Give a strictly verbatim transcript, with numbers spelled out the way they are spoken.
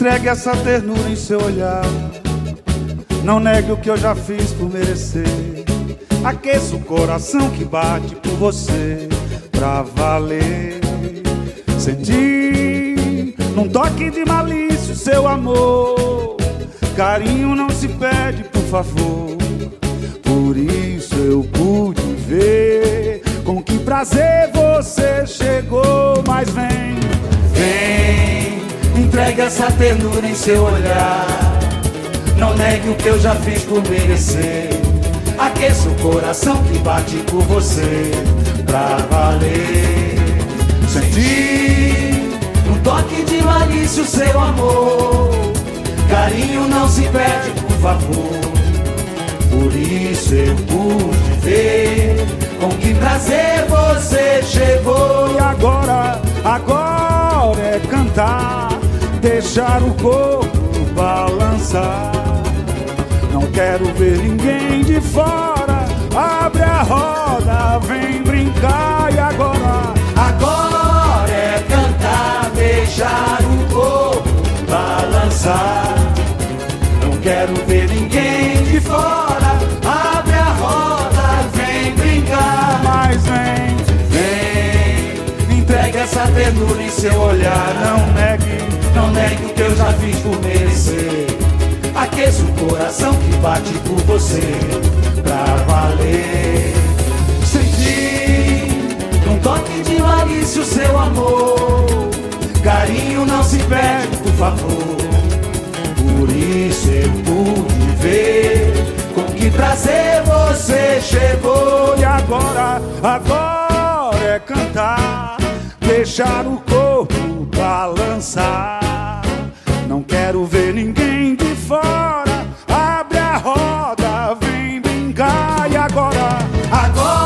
Entregue essa ternura em seu olhar. Não negue o que eu já fiz por merecer. Aqueça o coração que bate por você pra valer. Senti num toque de malícia o seu amor. Carinho não se pede, por favor. Por isso eu pude ver com que prazer você chegou. Mas vem, vem, entregue essa ternura em seu olhar. Não negue o que eu já fiz por merecer. Aqueça o coração que bate por você pra valer. Senti um toque de malícia o seu amor. Carinho não se pede, por favor. Por isso eu pude ver com que prazer você chegou. E agora, agora é cantar, deixar o corpo balançar. Não quero ver ninguém de fora. Abre a roda, vem brincar. E agora, agora é cantar, deixar o corpo balançar. Não quero ver ninguém de fora. Abre a roda, vem brincar. Mas vem, vem, entregue essa ternura em seu olhar. Não negue, não negue o que eu já fiz por merecer. Aqueça o coração que bate por você pra valer. Senti um toque de malícia o seu amor. Carinho não se pede, por favor. Por isso eu pude ver com que prazer você chegou. E agora, agora é cantar, deixar o corpo balançar. Não quero ver ninguém de fora. Abre a roda, vem brincar. E agora, agora